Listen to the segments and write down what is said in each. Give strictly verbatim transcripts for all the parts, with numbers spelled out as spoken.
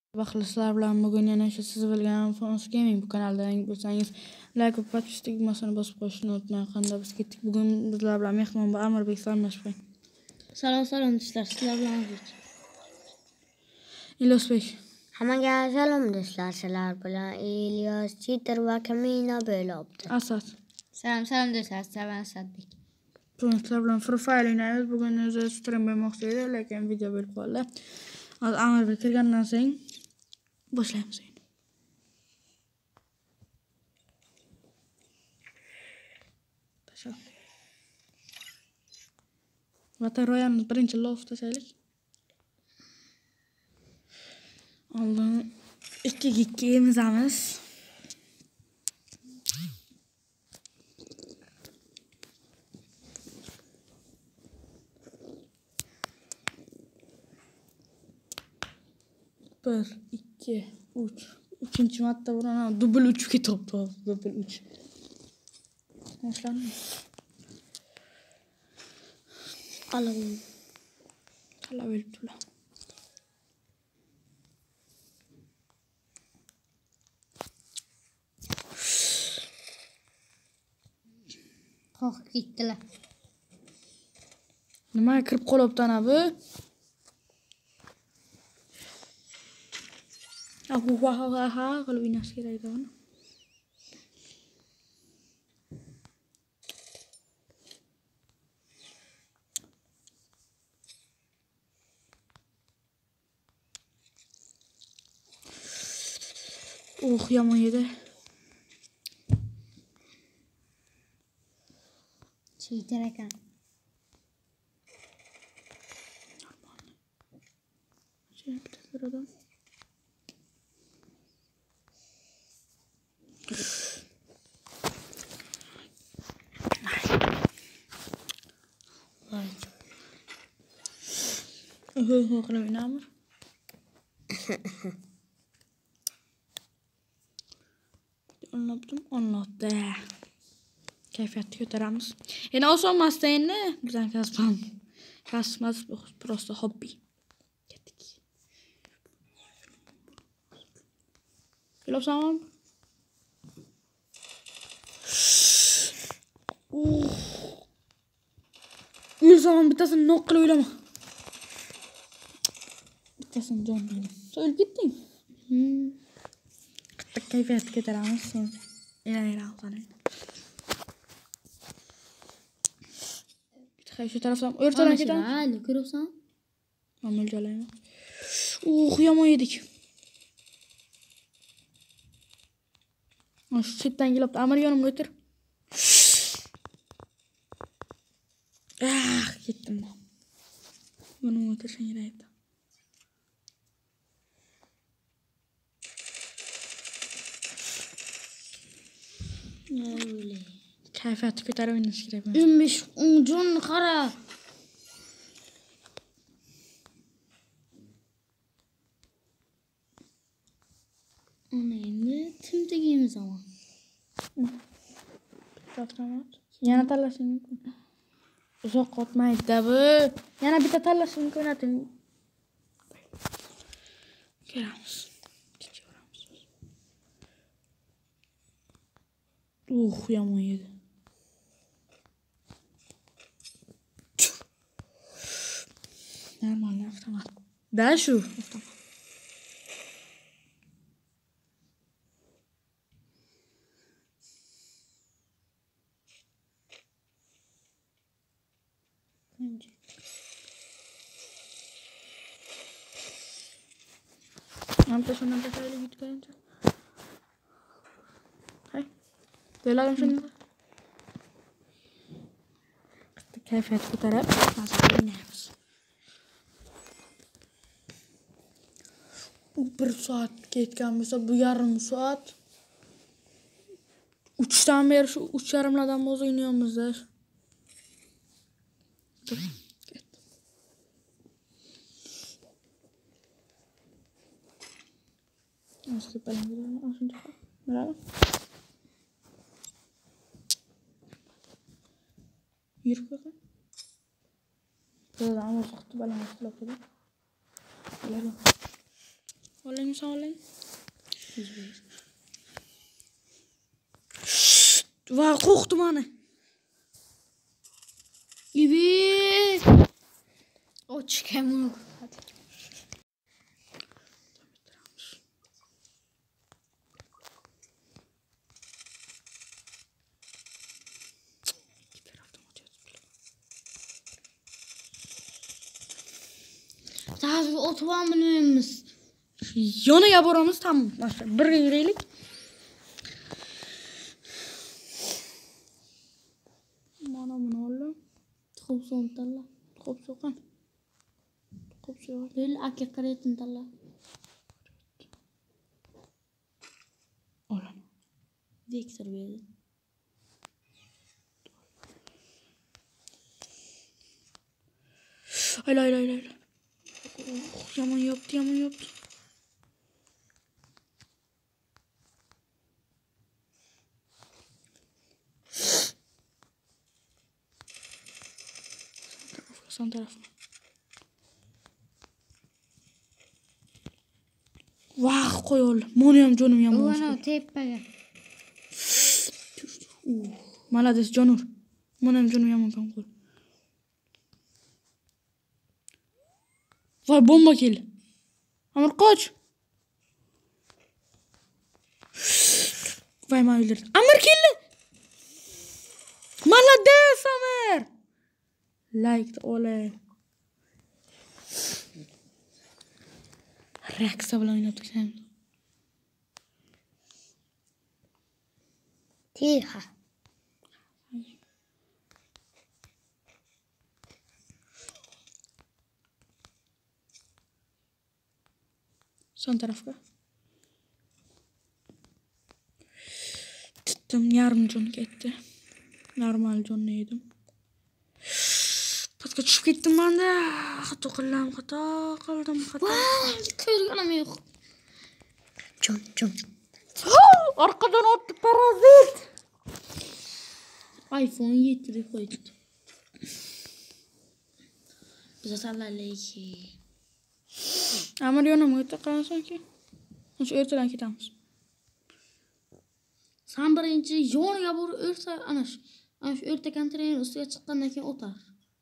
Baxtlisizlar bilan bugun yana shu siz bilgan Fons Gaming bu kanalda yangi bo'lsangiz like va podpis tugmasini bosib qo'yishni unutmang. Qanday biz ketdik. Bugun bizlar bilan mehmon bor Amirbek salomlashib. Salom salom do'stlar, sizlar bilan Amirbek. Ilyosbek. Hammaga salom do'stlar, sizlar bilan Ilyos Cheater va Kamina bo'libdi. Asad. Salom salom do'stlar, sizlar bilan Asadbek. Bugun sizlar bilan Free Fire o'ynaymiz. Bugun o'zi stream bo'lmoqchi edi, lekin video bo'lib qoldi. Hozir Amirbek kirgandan so'ng boshlaymiz endi. Tasha. Vatan royalni birinchi lof tashaylik. Oldin ikki ikki emizamiz. bir, ikki, uch. Uchinchi marta uraman. Dubl uch ketibdi. Dubl uch. Boshlanadi. Alam. Qala o'libdilar. Qo'rqib ketdilar. Nimaga kirib qolibdi ana bu? Aku wah wah wah kalau winas kira itu kan. Oh yomon edi. Cheater ekan. Cheater adam. Öh öh kalau inamır. Anlattım, anlattı. Keyfiyatı götüremiz. Yani o son masayı ne? Güzel kasmam. Kasmaz, prosto hobi. Gittik. Gülüp tamam. Bir zaman bitasın nok kılı oylama. Bitasın can benim. Söyle gittin. Hmm. Kıttık keyfiyatı götüremiz. İnan inan sana. Şu taraftan, öbür tarafa gidelim. Hadi görürsen. Amel calayım. Uh, yama yedik. Şu çitten gelip de Amel yanıma götür. Ah, gittim ben. Yanıma götürsen yine gitti. Öyle. Keyfiyatı kötü oynaş gerek. Ümmiş ucun kara. Onu endi tim tegimiz ama. To'xtamat. Yana tanlashing mumkin. Uzoq o'tmaydi bu. Yana bitta tanlashing mumkin ating. Kelamiz. Kechaveramiz. Uh, yomon edi. Normal avtomat. Da shu avtomat. Nanti şunu da şöyle gitmeyince. Hay. Dölelim şunu. Keyfiyat ko'tarib, hozir o'ynaymiz. bir soat ketgan bo'lsa, bu yarim soat. uchdan beri shu uch yarimlardan o'zi o'ynayapmiz-da. Asli paling langsung cepat. Berapa? Yürü bakalım. Böyle ama saklı balang asli. Böyle. Olayım sen olayım. Va korktum ana. Gibi. O çıkamıyor. Hadi. Daha bir otoban bilmemiz. Yanıya boramız tamam. Başla. Bir yürüyelik. Mana bunu oğlum. Çok son talla. Çok sokan. Çok sokan. Böyle akı karetin talla. Oğlum. Vektör verdi. Hayır hayır hayır. hayır. Oh, yaman yaptı yaman yaptı. Son tarafı. Vah koy oğlum. Monuyam canım yaman. Ona tepeye. Malades canur. Monuyam canım yaman kan koy. Vay bomba kill. Amir koç. Vay ma öldürdü. Amir kill. Malades Amir. Like olay. Reksa bilan o'ynab tursan. Tiha. Son tarafga. Tuttum yarım can ketdi. Normal can yedim. Pastga tushib ketdim men de. Xato qildim, xato qildim, xato. Ko'rganim yo'q. Can can. Arqadan otdi parazit. iPhone yetti deb qo'ydi. Biz atallaylik. Amir yonimga o'tdi qarasanki. O'sha ertadan ketamiz. Sen birinchi yoniga borib o'rta ana shu ana shu o'rta konteyner ustiga chiqqandan keyin o'tar.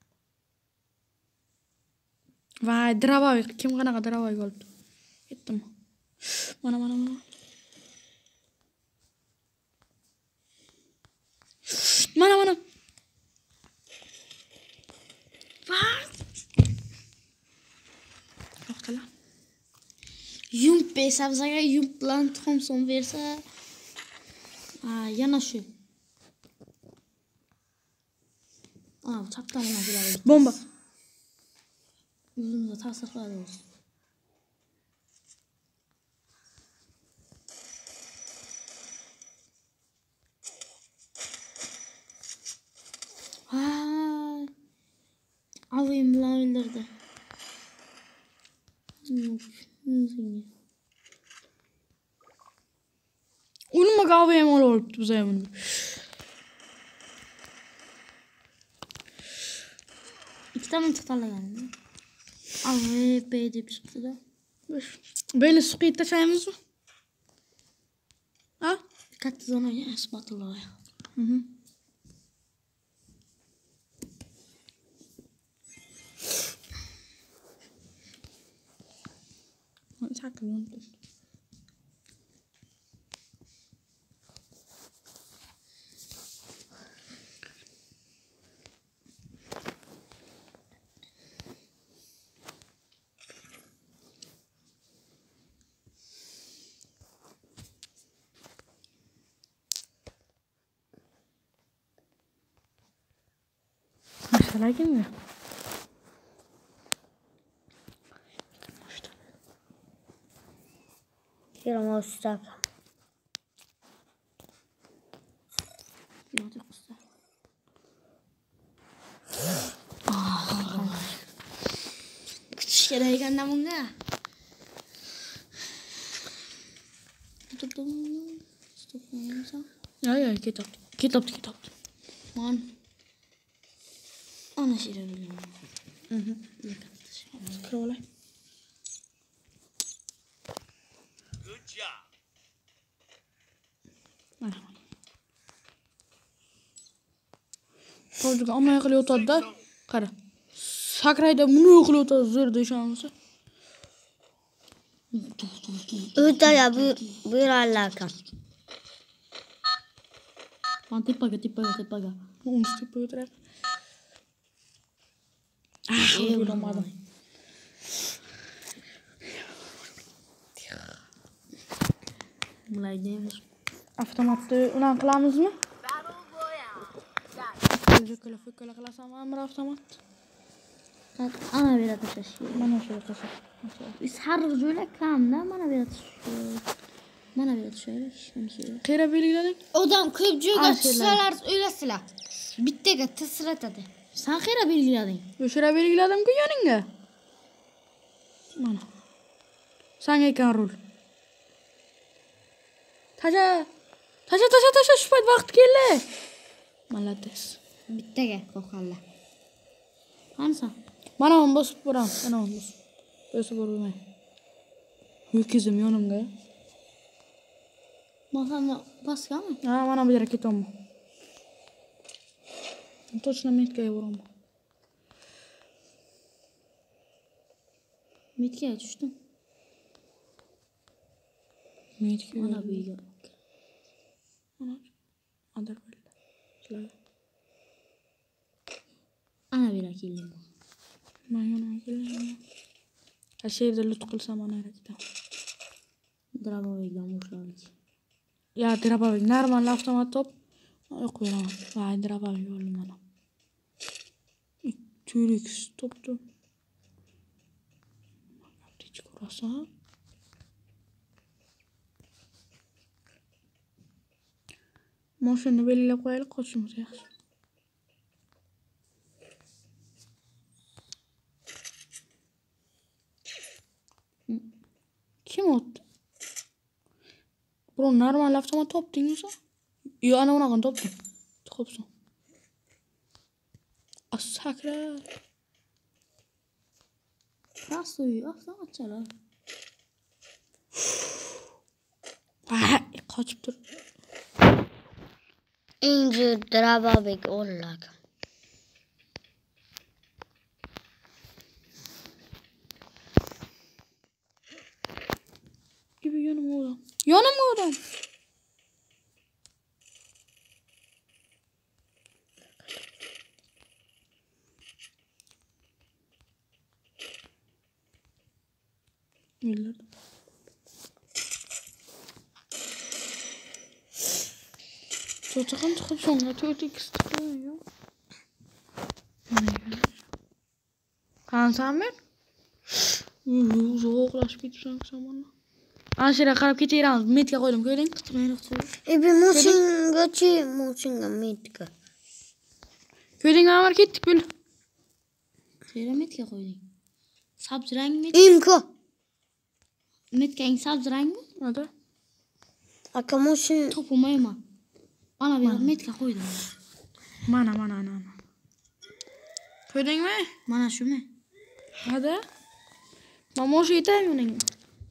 Vay, dravoy, kim qanaqa dravoy bo'libdi? Ketdim. Mana mana mana. Mana mana. Vay. To'xtala. Yump sabzaga yump bilan Thompson bersa, ha, yana shu. Aa, chapdan nima keladi? Bomba. O'zimizga ta'sir qiladi. Ha, avim bilan o'ldirdi. Unima qavayam olibdi biz ham. Ikkita mintiq tanlaganmi? Avi B deb chiqdi-da. Böyle suqib tashlaymizmi? Ha? Katta zonaga isbotlaydi. Mhm. Sakın unuttum. Maşallah gelmiyor. Firma usta. Yo'q, usta. Kuch kerak ekanda bunga. Tutdim. Stoplayamsan. Ya ya ketapti. Ketapti ketapti. Man. Ana şey bilaman. Mhm. Kirib olay. Mana. To'g'ri, amma qilib o'tadi-da. Qara. Sakrayda buni qilib o'tadi zo'rda ishonmasa. O'taya buyur Allah'ım. Lan tepaga, tepaga, tepaga. Onu tepaga o'tirar. Ah, o'ylamadim. Bunday deymiz. Avtomatni ulan qilamizmi? Jo'kala fo'kala qilasan, amir avtomat. Ana beradi tashlash. Mana shu qilsa. Biz har bir joyda kamda mana beradi. Mana beradi shaylar, hech kim. Qera belgilading? Odam ko'p joyga Ashirlar. tishsalar o'ylasizlar. Bittaga tisratadi. Sen qayerga belgilading? O'shira belgiladim-ku yoningga. Mana. Sanga ekan rul. Tasha. Tasha, tasha, tasha, shu payt vaqt keldi. Malades. Bittaga qo'qalla. Qansa? Mana men bosib boraman, ana men bosib. Bosib bormay. Ho'kizim yonimga. Mana paskami? Ha, mana bu yerga ketaman. Точно metkaga boraman. Metga tushdim. Metga. Mana bu yerga. Mana. Adar bo'ldi. Shular. Ana bera keldim. Men yonimga keldim. Ha, yerda lut qilsam ana ketaman. Draboviga boshlaylik. Ya, Drabavik normal avtomat top. Yo'q beraman. Vay, Drabavik bo'ldi mana. Turik topdi. Aptech ko'rasa. Mashinani belgilab qo'yaylik, qochimiz yaxshi. Kim o'tdi? Bro, normal avtomat topdingmi? Yo, ana unaqa topdim. Xo'psan. Asakra. Prostoy avtomatchalar. Ah, qochib tur. İnci Drababek ollak. Gibi yanıma adam. Yanıma adam. Bilirdim. Çocuğum çıkıp sonra tüytük istiyor. Kan sen ben? Uuu, soğuklaşıp gidiyorsun sen bana. Aşırı karab getiririz. Metke koydum, gördün? E bir musin geçi musin mitka. Gördün mü amar gittik böyle. Qayerga metga qo'yding? Sabzi rangmi? İmko. Metkang sabzi rangmi? Hadi. Aka musin. Topilmayman. Ana bera metga qo'ydim. Mana, mana, ana, ana. Gördün mü? Mana shumi? Hadi. Mama şu yeteyim onun.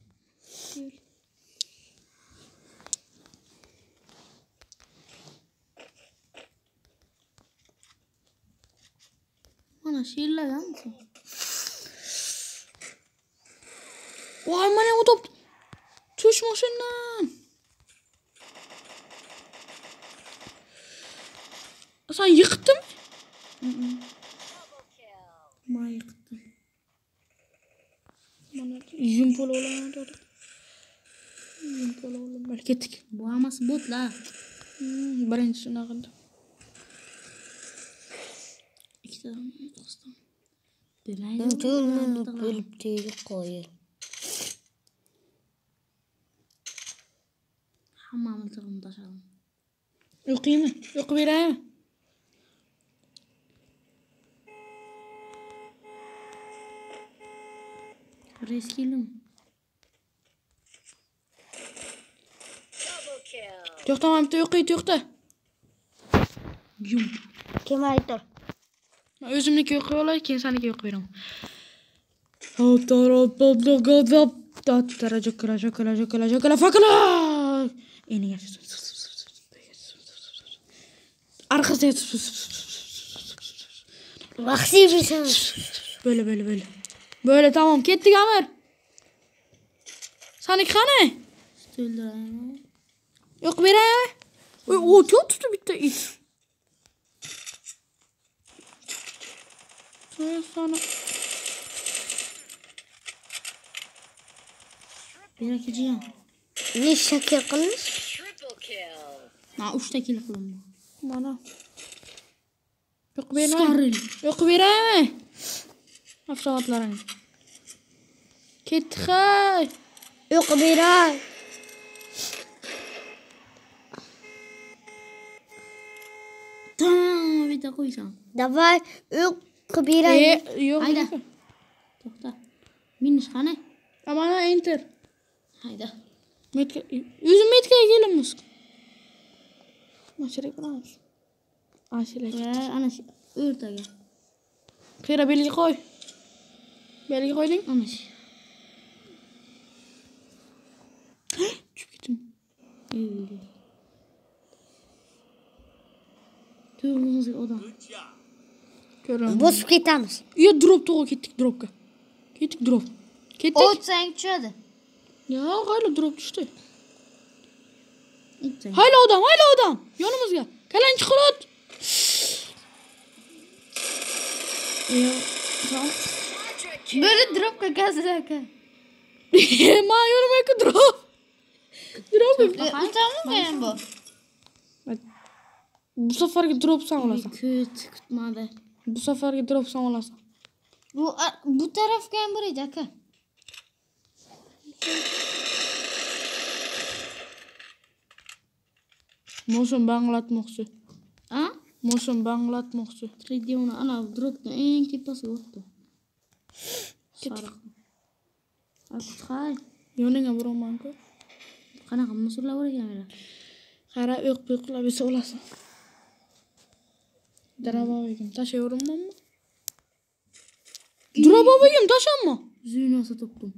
Mana shirlaganmisan? Vay, mana o top. Tuş maşından. Sen yıktın mı? Mana yiqdim. Mana jimpol olan da. Jimpol olan. Belki ketdik. Bu hammasi botlar. Hmm, birinchisi naqindi. Ikkitadan to'sdim. Demaydi. Tülmünü bölüp değil koyu. Hammamiz tig'imni tashladim. O'qiymi? O'qib beraymi? Reskilim. To'xta, men bitta o'qiy, to'xta. Yum. Kim aytır? Men o'zimniki o'qiy olay, keyin seniki o'qib beraman. Hop, tarop, top, top, top. Dot tara jokala jokala jokala jokala fakala. Eni yaş. Arkası. Vaksi bir şey. Böyle böyle böyle. Böyle tamam. Kettik Amir. Sanik hani? Öldüreyim. Yok bire. O çok tuttu bitti it. Sonra sana. Bir akıcıyım. Ne şaka kılmış? Ha üçte kill kılındı. Bana. Yok bire. Skaril. Yok bire. Afşavatlarını. Kettik hay. Yok bir ay. Tamam bir de koysam. Davay yok bir ay. E, yok. Hayda. Toxta. Miniş hani? Amana enter. Hayda. Metke. Yüzüm metkeye gelin musk. Maşerek bana mısın? Aşirek. Ve ana şey. Örtege. Kıyra belge koy. Belge koydun. Ana şey. Çık gittim. Öyle. Tüyümüzü odan. Görüyorum. Bozuk gitamiz. Ya drop toğa kettik dropka. Kettik drop. Kettik. Ot sen çözdü. Ya hayla drop düştü. Sen. Hayla odam hayla odam. Yanımızga. Kalan çikolat. Ya. Tamam. Böyle drop kakası zaka. Ma yanıma ki drop. Drop. Tamam mı bu? Bu seferki drop sen olasın. Kötü kutmadı. Bu seferki drop sen olasın. Bu bu taraf kan buraya zaka. Mosun banglatmoqchi. Ha? Mosun banglatmoqchi. Tridiona ana dropda eng tepasi o'tdi. Sariq. Aqtay. Yoningga buraman-ku. Qanaqa musullar o'rganlar? Qara o'q-o'qlab esa olasan. Darabog'im tashayvermanmi? Darabog'im tashanma. Zuynosa topdim.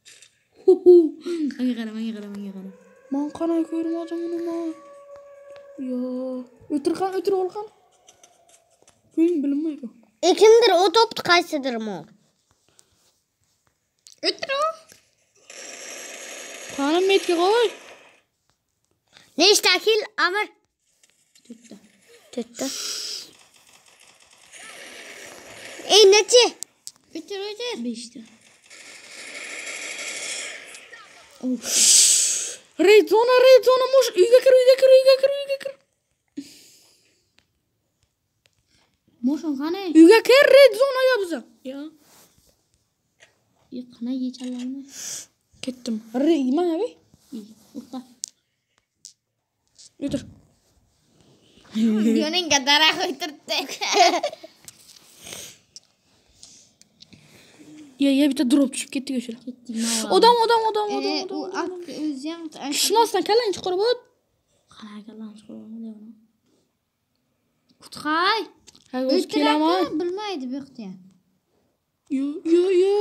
Menga qara, menga qara, menga qara. Men qanday ko'rmadim uni men. Yo, o'tirgan, o'tirib olgan. Ko'ying bilmaydi. Kimdir o toptu qaysidir mo? O'tiro. Qani metga qo'y. Nechta kill Amir? To'rtta. To'rtta. Ey nechi? O'tir, o'tir. beshta. Red zona, red zona, mosh uyga kir, uyga kir, uyga kir, uyga kir. Moshon qani? Uyga kir, red zona yopsa. Ya. Yo'q, qana yechallarni. Ketdim. Re, mana be. O'qta. O'tir. Yoningga daraxt o'tirdi. Ya, ya bitta drop tushib ketdik o'sha. Ketdik. Odam, odam, odam, odam, U odam. ak o'zi ham Tushmasdan kallang chiqarib o't. Qanaqa lan chiqaman deyman. Qutqay. Ha, o'zi kelaman. bilmaydi bu yoqda. Yo, yo, yo.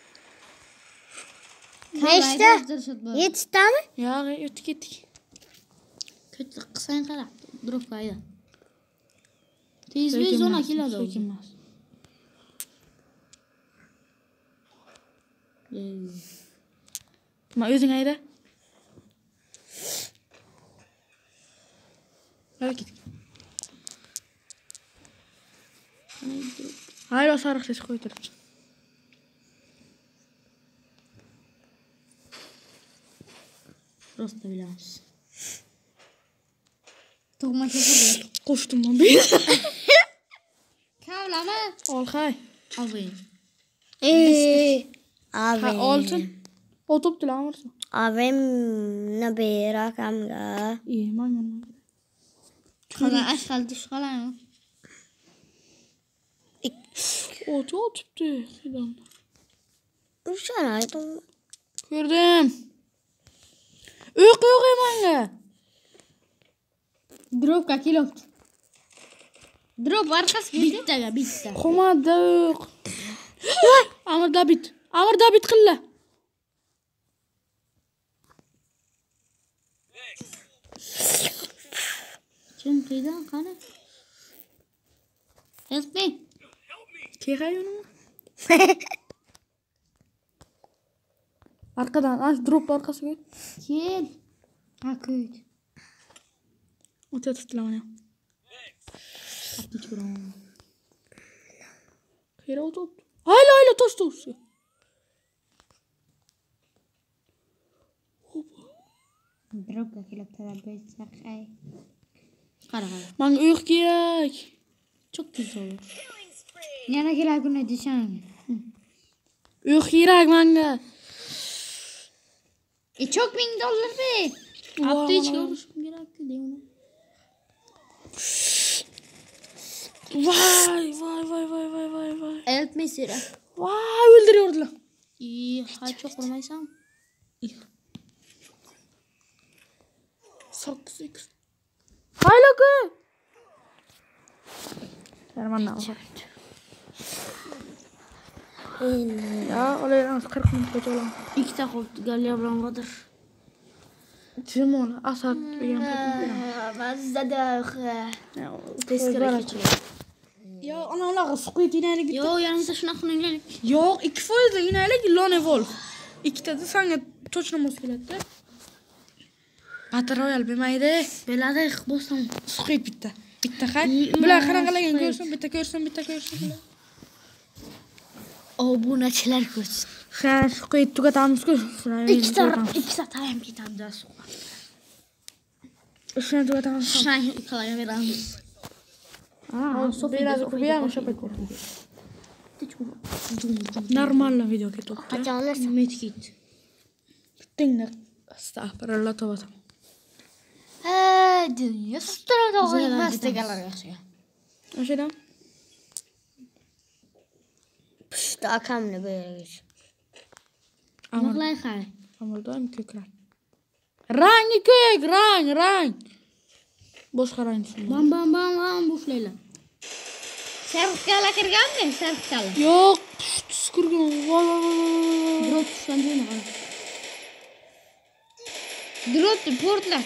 Nechta? Yettitami? Ya, o'tib ketdik. Kötü qısayın qara. Drop qayda. Tez bir zona keladi. So'kinmas. Ma o'zing ayda. Hadi git. Hayır, o sarık ses koydur. Prosta bilamiz. Tug'ma keldi. Qo'shdim men bir. Kavlama. Ol hay. Avin. Ee, Ha, avin. oltin. O top dilamarsan. Avin nabi rakamga. İyi, men men. Qala ashqal dush qalami. O çok tuttu. Fidan. Ushana aytdim. Ko'rdim. Uyqu yo'q menga. Dropga kelibdi. Drop arkasiga Bittaga bitta. Qo'madi yo'q. Amir David. Amir David qilla. Sumkaydan qani? Help me. Kegay uni. Arkadan aç drop arkasına git. Kel. Ha koyt. O'ta tutlamana. Atış kuram. Kera otur. Hayla hayla toş toş. Dropga kelib tarafga saqay. Qara qara. Manga uyuq kerak. Çok güzel olur. Yana kelar kuni desang. Uyuq kerak manga. E çok bin dolar be. Hafta içi oluşum kerak değil mi? Vay vay vay vay vay vay vay. Help me Sira. Vay öldürüyordular. İyi, ha çok vurmaysam. Sakız sekiz. Hayla kı. Herman ne var? Ya olay kırk minut geçelim. İki tak oldu Galya Brangadır. Kim onu? Asat beyan takım. Mazda Tezkere geçelim. Ya ana ola sıkıydı yine gitti. Yo yanımda şuna kınayla. Yok iki fazla yine öyle Lone Wolf. İki tane sana точно muskulattı. Battle Royale bilmeydi. Belada bosam. Sıkıydı bitti. Bitti kay. Bila kana kalagan görsün bitti görsün bitti görsün bila. O bu neçeler görsün. Ha sıkıydı tuka tamız görsün. İki taraf iki satayım bir tane daha soğuk. Şuna tuka tamız. Şuna kalaya verelim. Aa, biraz kubiya şapet. Нормально видео ke top. Açalım. Medkit. Tingnak. Astagfirullah tövbe. Ha, dünya sustura da Güzel olmaz. tegalar yaşıyor. Aşağıdan. Pişti akamla böyle geç. Maklay kay. Amaldayım kökler. Rang kök, rang, rang. Boş karayın şimdi. Bam bam bam bam buflayla. Serkala kırgan mı? Serkala. Yok. Sıkırgın. Vay vay vay. Drop düşen değil mi? Drop de portlat.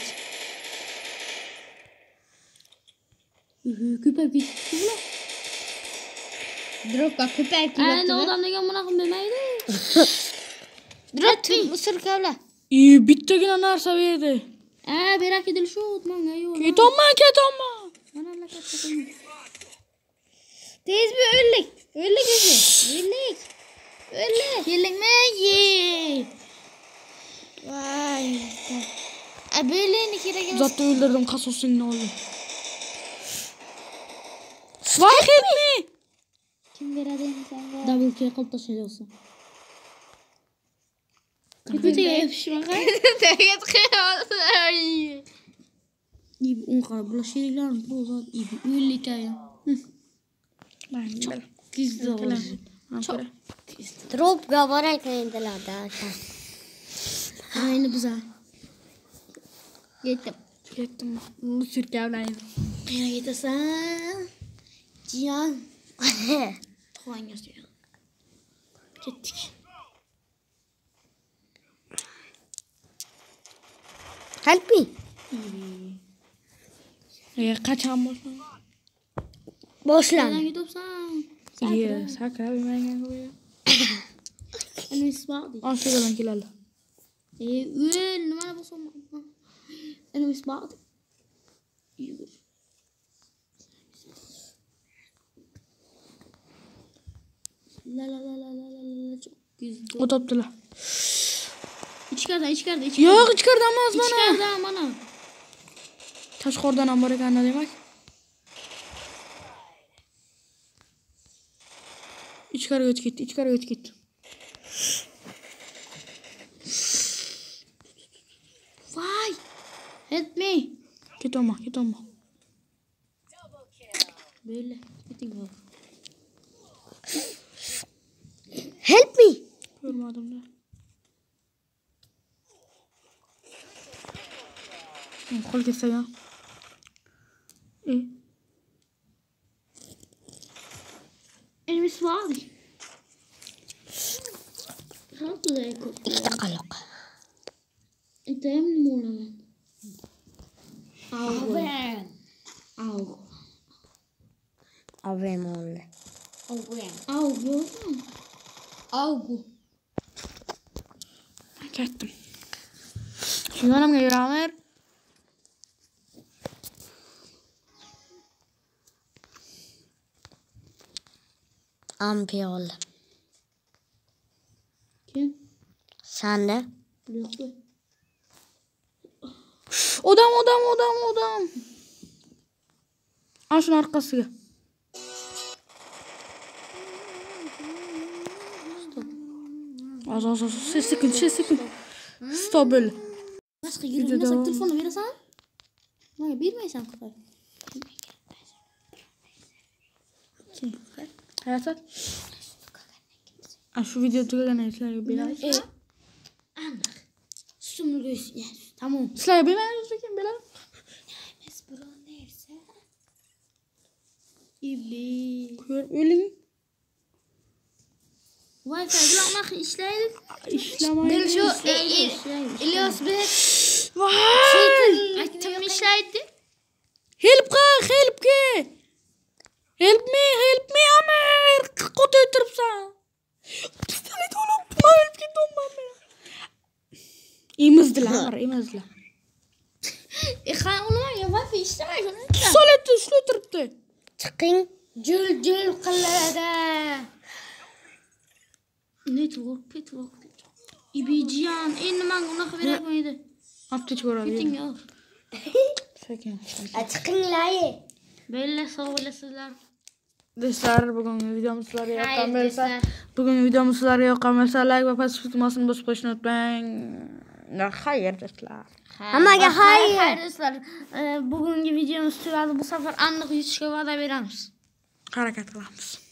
Küpek gitti mi? Drop'a küpek gitti. Aynen odan degan buna bilmeydi. Drop tüm mısır kavla. İyi bitti yine narsa verdi. Aa berak edil şu utman gayo. Ket olma ket olma. Bana la katayım. Tez bir öllük. Öllük ise. Öllük. Öllük. Öllük mi? Ye. Vay. A böyle ne kira gel. Zaten öldürdüm kasosun ne oldu? Vay mi? Kim veradayım sen? Double kill kılıp taşıyorsun. Kötü yapışma kay. Teget kıyasın. İyi un kadar bulaşıyla bu zat iyi. Öllük ya. Çok gizli olur. Çok gizli. Drop gavara kayındılar da. Aynı bize. Gittim. Gittim. Bu sürkevleydim. Yine gidersen. Cihan. Tuğan yazıyor. Gittik. Help me. Ya kaçam boşuna. Boşlan. Neden gidiyorsan? İyi sakra bir mengen koyuyor. Benim ispağı değil. Aşağıda ben kilerle. Eee öyle numara basam. Benim ispağı değil. Yürü. La la la la la la la çok güzel. O toptular. İçkarda içkarda içkarda. Yok çıkartamaz bana. İçkarda bana. Taş kordan ambarı kanına demek. İçkarı öt git, içkarı öt git. Vay. Help me. Git olma, git olma. Böyle. Gittim yok. Help me. Görmedim de. Kol kesse ya. İyi. Benim ispağı değil. Kalktı da yakın. Takalok. Inte hem månaden. Awen. Augu. Avem oldu. Augu yani. Augu yok mu? Augu. Ketdim. Shu yonimga yuraver. Ampi oldu. Kim? Sen de? Yok bu. Odam, odam, odam, odam. Ana şunun arkasıga. Az az az. Ses sekin, ses sekin. Stop böyle. Başka yürümesek telefonu verirsen. Hayır bilmeysen kafayı. Hayata. Aa, şu video tugagana sizlarga beramiz. E. Aniq. Sumurgo'ysun. Ya, tamam. Sizlarga beramiz lekin beramiz. Biz bura neyse. İbi. Ko'rib o'ling. Wi-Fi bilan anaqa ishlaydi. İşlamaydi. Dil shu İlyos Bek Voy! aytdim ishlaydi. Help qil, help ke. Help me, help me Amir. Qot o'tiribsan. Pistolet olib, men o'lib ketdim men. Emizdilar, Amir, emizdilar. E qani ular ya Wi-Fi ishlamaydi. Pistolet ushla o'tiribdi. Chiqing. Jul jul qiladi. Network, network. İbican, endi menga unaqa bermaydi. Aptech ko'radi. Keting yo'q. Sekin. Chiqinglar. Bella sog' bo'lasizlar. Do'stlar, bugungi videomiz sizlarga yoqqan Xayr, bo'lsa, do'stlar. bugungi videomiz sizlarga yoqqan bo'lsa, like va pastki tugmasini bosib qo'yishni unutmang. Xayr do'stlar. Hammaga xayr. Xayr do'stlar. Bugungi videomiz tugadi. Bu safar aniq yutishga va'da beramiz. Harakat qilamiz.